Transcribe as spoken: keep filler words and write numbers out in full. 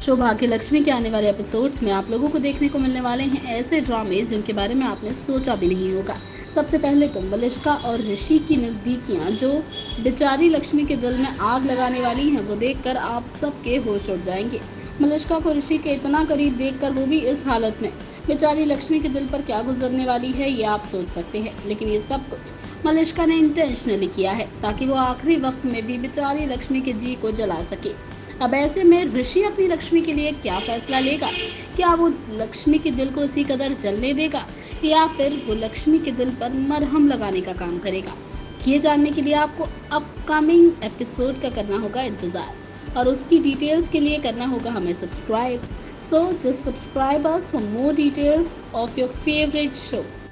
Show Bhagyalakshmi के आने वाले एपिसोड्स में आप लोगों को देखने को मिलने वाले हैं ऐसे ड्रामे जिनके बारे में आपने सोचा भी नहीं होगा। सबसे पहले तो मलिष्का और ऋषि की नज़दीकियां जो बेचारी लक्ष्मी के दिल में आग लगाने वाली हैं, वो देखकर आप सबके होश उड़ जाएंगे। मलिष्का को ऋषि के इतना करीब देखकर, वो भी इस हालत में, बेचारी लक्ष्मी के दिल पर क्या गुजरने वाली है ये आप सोच सकते हैं। लेकिन ये सब कुछ मलिष्का ने इंटेंशनली किया है ताकि वो आखिरी वक्त में भी बेचारी लक्ष्मी के जी को जला सके। अब ऐसे में ऋषि अपनी लक्ष्मी के लिए क्या फैसला लेगा? क्या वो लक्ष्मी के दिल को उसी कदर जलने देगा या फिर वो लक्ष्मी के दिल पर मरहम लगाने का काम करेगा? ये जानने के लिए आपको अपकमिंग एपिसोड का करना होगा इंतज़ार, और उसकी डिटेल्स के लिए करना होगा हमें subscribe. So just subscribe us for more details of your favourite show.